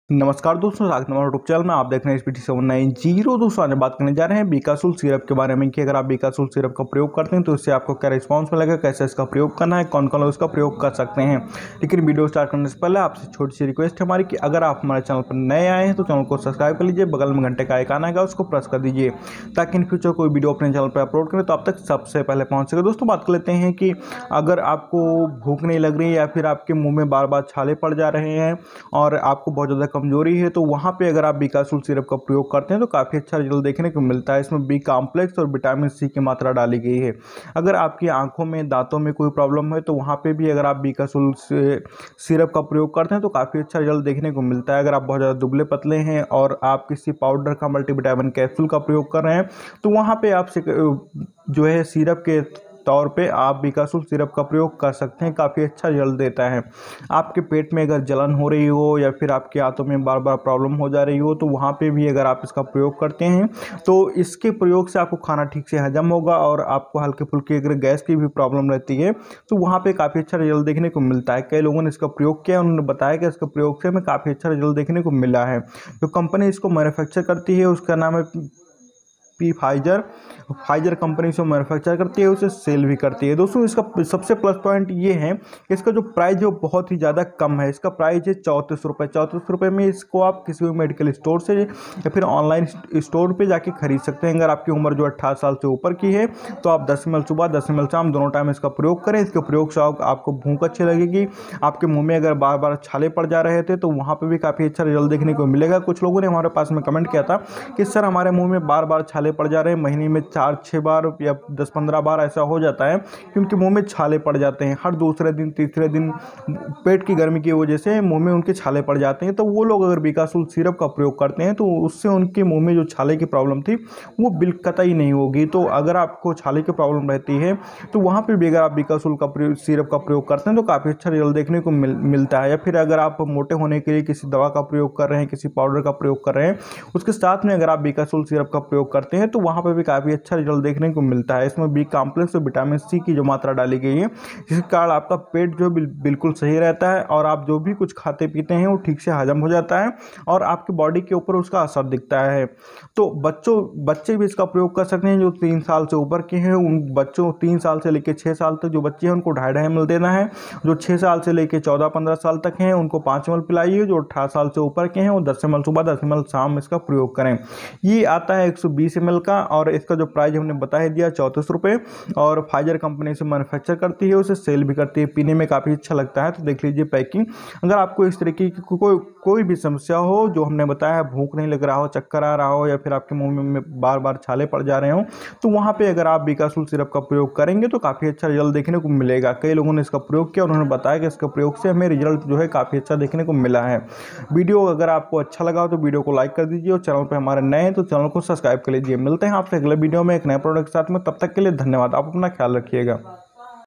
नमस्कार दोस्तों, स्वागत है हमारे यूट्यूब चैनल में। आप देख रहे हैं SPT790। दोस्तों आज बात करने जा रहे हैं बीकासुल सिरप के बारे में कि अगर आप बीकासुल सिरप का प्रयोग करते हैं तो इससे आपको क्या रिस्पांस मिलेगा, कैसे इसका प्रयोग करना है, कौन कौन लोग इसका प्रयोग कर सकते हैं। लेकिन वीडियो स्टार्ट करने से पहले आपसे छोटी सी रिक्वेस्ट है हमारी कि अगर आप हमारे चैनल पर नए आए हैं तो चैनल को सब्सक्राइब कर लीजिए, बगल में घंटे का आइकन आएगा उसको प्रेस कर दीजिए ताकि इन फ्यूचर कोई वीडियो अपने चैनल पर अपलोड करें तो आप तक सबसे पहले पहुँच सके। दोस्तों बात कर लेते हैं कि अगर आपको भूख नहीं लग रही है या फिर आपके मुँह में बार बार छाले पड़ जा रहे हैं और आपको बहुत ज़्यादा कमजोरी है तो वहाँ पे अगर आप बीकासुल सिरप का प्रयोग करते हैं तो काफ़ी अच्छा रिजल्ट देखने को मिलता है। इसमें बी कॉम्प्लेक्स और विटामिन सी की मात्रा डाली गई है। अगर आपकी आंखों में, दांतों में कोई प्रॉब्लम है तो वहाँ पे भी अगर आप बीकासुल सिरप का प्रयोग करते हैं तो काफ़ी अच्छा रिजल्ट देखने को मिलता है। अगर आप बहुत ज़्यादा दुबले पतले हैं और आप किसी पाउडर का, मल्टीविटामिन कैप्सूल का प्रयोग कर रहे हैं तो वहाँ पे आप जो है सिरप के तौर पे आप बीकासुल सिरप का प्रयोग कर सकते हैं। काफ़ी अच्छा रिजल्ट देता है। आपके पेट में अगर जलन हो रही हो या फिर आपके हाथों में बार बार प्रॉब्लम हो जा रही हो तो वहाँ पे भी अगर आप इसका प्रयोग करते हैं तो इसके प्रयोग से आपको खाना ठीक से हजम होगा और आपको हल्के फुल्के अगर गैस की भी प्रॉब्लम रहती है तो वहाँ पे काफ़ी अच्छा रिजल्ट देखने को मिलता है। कई लोगों ने इसका प्रयोग किया, उन्होंने बताया कि इसका प्रयोग से हमें काफ़ी अच्छा रिजल्ट देखने को मिला है। जो कंपनी इसको मैन्युफैक्चर करती है उसका नाम है फाइजर कंपनी से मैन्युफैक्चर करती है, उसे सेल भी करती है। दोस्तों इसका सबसे प्लस पॉइंट ये है कि इसका जो प्राइस है वो बहुत ही ज़्यादा कम है। इसका प्राइस है 34 रुपये। 34 रुपये में इसको आप किसी भी मेडिकल स्टोर से या फिर ऑनलाइन स्टोर पे जाके खरीद सकते हैं। अगर आपकी उम्र जो 18 साल से ऊपर की है तो आप 10 ml सुबह, 10 ml शाम दोनों टाइम इसका प्रयोग करें। इसके प्रयोग से आपको भूख अच्छी लगेगी। आपके मुँह में अगर बार बार छाले पड़ जा रहे थे तो वहाँ पर भी काफ़ी अच्छा रिजल्ट देखने को मिलेगा। कुछ लोगों ने हमारे पास में कमेंट किया था कि सर हमारे मुँह में बार बार छाले पड़ जा रहे हैं, महीने में 4-6 बार या 10-15 बार ऐसा हो जाता है कि उनके मुंह में छाले पड़ जाते हैं। हर दूसरे दिन, तीसरे दिन पेट की गर्मी की वजह से मुंह में उनके छाले पड़ जाते हैं। तो वो लोग अगर बीकासुल सिरप का प्रयोग करते हैं तो उससे उनके मुंह में जो छाले की प्रॉब्लम थी वो बिल्कुल ही नहीं होगी। तो अगर आपको छाले की प्रॉब्लम रहती है तो वहाँ पर भी अगर आप बीकासुल का सिरप का प्रयोग करते हैं तो काफ़ी अच्छा रिजल्ट देखने को मिलता है। या फिर अगर आप मोटे होने के लिए किसी दवा का प्रयोग कर रहे हैं, किसी पाउडर का प्रयोग कर रहे हैं, उसके साथ में अगर आप बीकासुल सिरप का प्रयोग करते हैं तो वहाँ पर भी काफ़ी अच्छा रिजल्ट देखने को मिलता है। इसमें बी कॉम्प्लेक्स और विटामिन सी की जो मात्रा डाली गई है जिसके कारण आपका पेट जो बिल्कुल सही रहता है और आप जो भी कुछ खाते पीते हैं वो ठीक से हजम हो जाता है और आपकी बॉडी के ऊपर उसका असर दिखता है। तो बच्चे भी इसका प्रयोग कर सकते हैं जो 3 साल से ऊपर के हैं। उन बच्चों 3 साल से लेकर 6 साल तक जो बच्चे हैं उनको 2.5 ml देना है। जो 6 साल से लेकर 14-15 साल तक हैं उनको 5 ml पिलाइए। जो 18 साल से ऊपर के हैं वो 10 ml सुबह, 10 ml शाम इसका प्रयोग करें। ये आता है 120 ml का और इसका जो प्राइस हमने बता ही दिया 34 रुपये। और फाइजर कंपनी से मैन्युफैक्चर करती है, उसे सेल भी करती है। पीने में काफ़ी अच्छा लगता है। तो देख लीजिए पैकिंग। अगर आपको इस तरीके की कोई भी समस्या हो जो हमने बताया, भूख नहीं लग रहा हो, चक्कर आ रहा हो या फिर आपके मुंह में बार बार छाले पड़ जा रहे हो तो वहाँ पे अगर आप बीकासुल सिरप का प्रयोग करेंगे तो काफ़ी अच्छा रिजल्ट देखने को मिलेगा। कई लोगों ने इसका प्रयोग किया, उन्होंने बताया कि इसके प्रयोग से हमें रिजल्ट जो है काफ़ी अच्छा देखने को मिला है। वीडियो अगर आपको अच्छा लगा हो तो वीडियो को लाइक कर दीजिए और चैनल पर हमारे नए हैं तो चैनल को सब्सक्राइब कर लीजिए। मिलते हैं आपसे अगले वीडियो में एक नए प्रोडक्ट के साथ में। तब तक के लिए धन्यवाद। आप अपना ख्याल रखिएगा।